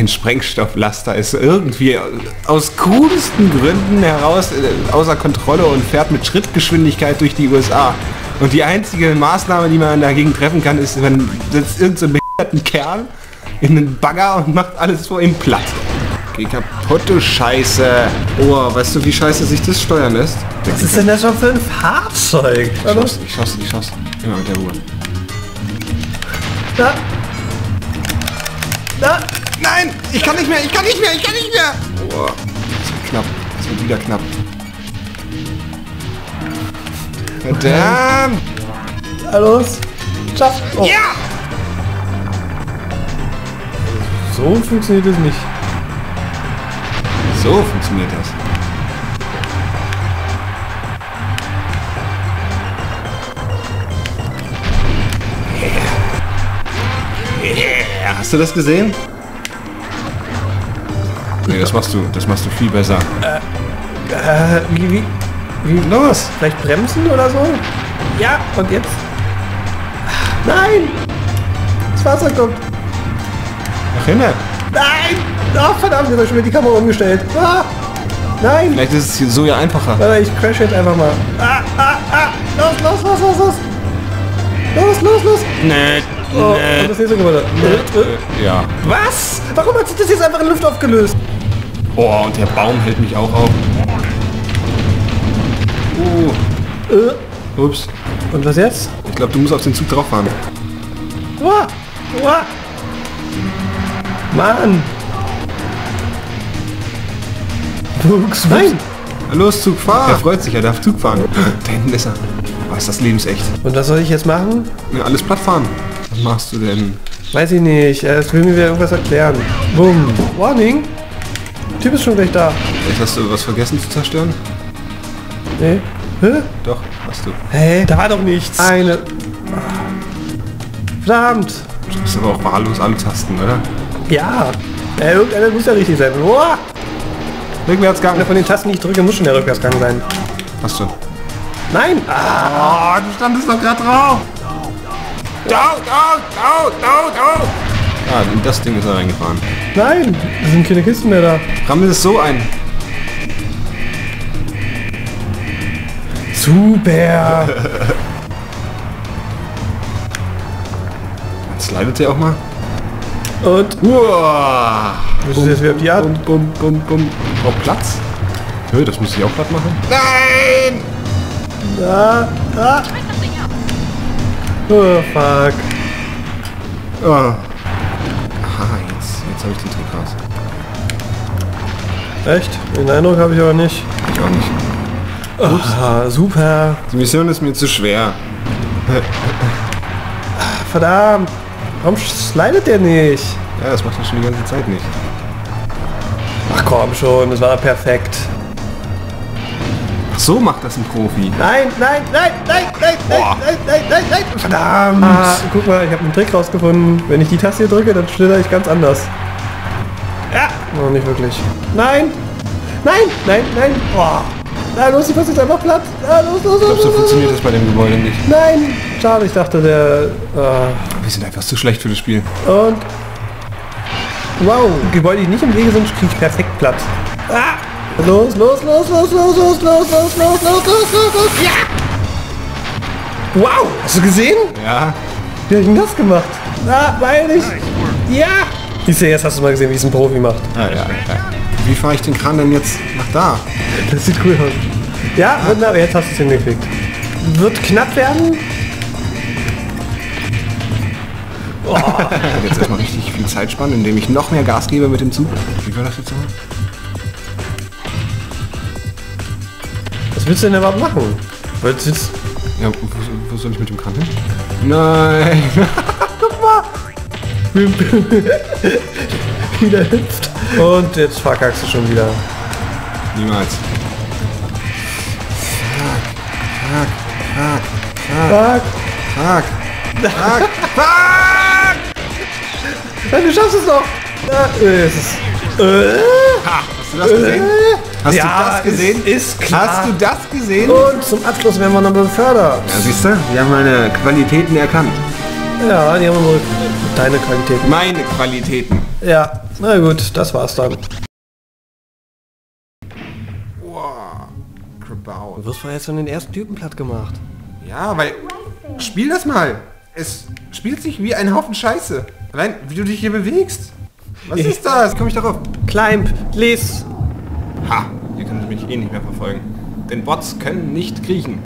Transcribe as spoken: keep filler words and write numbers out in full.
Ein Sprengstofflaster ist irgendwie aus krudesten Gründen heraus äh, außer Kontrolle und fährt mit Schrittgeschwindigkeit durch die U S A. Und die einzige Maßnahme, die man dagegen treffen kann, ist, man setzt irgendeinen so behinderten Kerl in einen Bagger und macht alles vor ihm platt. Geh kaputt, du Scheiße. Oh, weißt du, wie scheiße sich das steuern lässt? Was ist denn das schon für ein Fahrzeug? Ich schaff's, ich schaff's, ich schaff's. Immer mit der Uhr. Da. Da. Nein! Ich kann nicht mehr, ich kann nicht mehr, ich kann nicht mehr! Oh, das wird knapp. Das wird wieder knapp. Verdammt! Na los! Schaff! Oh. Ja! So funktioniert es nicht. So funktioniert das. Yeah. Yeah. Hast du das gesehen? Nee, das machst du, das machst du viel besser. Äh, äh, wie, wie, wie, Los! vielleicht bremsen oder so? Ja, und jetzt? Nein! Das Fahrzeug kommt! Nach hinten! Nein! Ach, verdammt, jetzt habe ich schon wieder die Kamera umgestellt. Ah! Nein! Vielleicht ist es hier so ja einfacher. Warte, ich crash jetzt einfach mal. Ah, ah, ah! Los, los, los, los, los! Los, los, los! Nee, Oh, nee. und das nächste gemacht. Äh, ja. Was? Warum hat sich das jetzt einfach in Luft aufgelöst? Oh, und der Baum hält mich auch auf. Uh. Äh, Ups. und was jetzt? Ich glaube, du musst auf den Zug drauf fahren. Uah, uah. Mann! Wuchs, nein! Los, Zug, fahr! Er freut sich, er darf Zug fahren. Da hinten ist er. Oh, ist das lebensecht. Und was soll ich jetzt machen? Ja, alles platt fahren. Was machst du denn? Weiß ich nicht. Es will mir wieder irgendwas erklären. Bumm. Warning. Typ ist schon gleich da. Jetzt hast du was vergessen zu zerstören? Nee. Hä? Doch, hast du. Hey, da war doch nichts. Eine. Verdammt. Du bist aber auch wahllos alle Tasten, oder? Ja. Äh, irgendeiner muss ja richtig sein. Boah. Rückwärtsgang. Einer von den Tasten, die ich drücke, muss schon der Rückwärtsgang sein. Hast du. Nein. Ah. Oh, du standest doch gerade drauf. Down, down, down, down, down. Ah, in das Ding ist er reingefahren. Nein. Es sind keine Kisten mehr da. Rammel es so ein. Super. Jetzt slidet der auch mal. Und Uah. müssen Sie jetzt wieder auf die Art? Bum, bum, bum, bum. Oh, Platz? Hö, das muss ich auch platt machen. Nein! Da. Da. Oh, fuck. Oh. Aha, jetzt, jetzt habe ich den Trick raus. Echt? Den Eindruck habe ich aber nicht. Ich auch nicht. Ah, super. Die Mission ist mir zu schwer. Verdammt. Warum slidet der nicht? Ja, das macht er schon die ganze Zeit nicht. Ach komm schon, das war perfekt. Ach, so macht das ein Profi. Nein, nein, nein, nein, nein, nein, Boah. nein, nein, nein, nein. Verdammt. Ah, guck mal, ich habe einen Trick rausgefunden. Wenn ich die Taste hier drücke, dann schlitter ich ganz anders. Ja. Noch nicht wirklich. Nein. Nein, nein, nein. Boah. Na los, die Taste ist einfach platt. Na, los, los, Ich glaube, los, so los, funktioniert los. das bei dem Gebäude nicht. Nein. Schade, ich dachte, der... Äh, Wir sind einfach zu schlecht für das Spiel. und... Wow. Gebäude, die nicht im Wege sind, kriege ich perfekt platt. Ah. Los, los, los, los, los, los, los, los, los, los, los, los, los. Ja! Wow, hast du gesehen? Ja. Wie hab ich denn das gemacht? Ah, meine ich. Ja! Siehst du, jetzt hast du mal gesehen, wie es ein Profi macht. Ah, ja, ja. Wie fahre ich den Kran denn jetzt nach da? Das sieht cool aus. Ja, wunderbar, jetzt hast du es hingekriegt. Wird knapp werden. Oh. Ich werde jetzt erstmal richtig viel Zeit spannen, indem ich noch mehr Gas gebe mit dem Zug. Wie war das jetzt nochmal? Was willst du denn überhaupt machen? Wolltest du jetzt... Ja, wo, wo soll ich mit dem Kran hin? Nein! Guck mal! Wieder hüpft. Und jetzt verkackst du schon wieder. Niemals. Fuck, fuck, Fuck! fuck, fuck, fuck, fuck! Nein, du schaffst es doch! Ja, äh, es ist... Äh, Ha, hast du das gesehen? Hast ja, du das gesehen? Ist, ist klar. Hast du das gesehen? Und zum Abschluss werden wir noch befördert. Ja, siehst du? Wir haben meine Qualitäten erkannt. Ja, die haben unsere... Deine Qualität. Meine Qualitäten. Ja. Na gut, das war's dann. Wow. Krabau. Du wirst vorher jetzt schon den ersten Typen platt gemacht. Ja, weil... Spiel das mal. Es spielt sich wie ein Haufen Scheiße. Allein, wie du dich hier bewegst. Was ist das? Komm ich darauf? Climb, les. Ha, ihr könnt mich eh nicht mehr verfolgen. Denn Bots können nicht kriechen.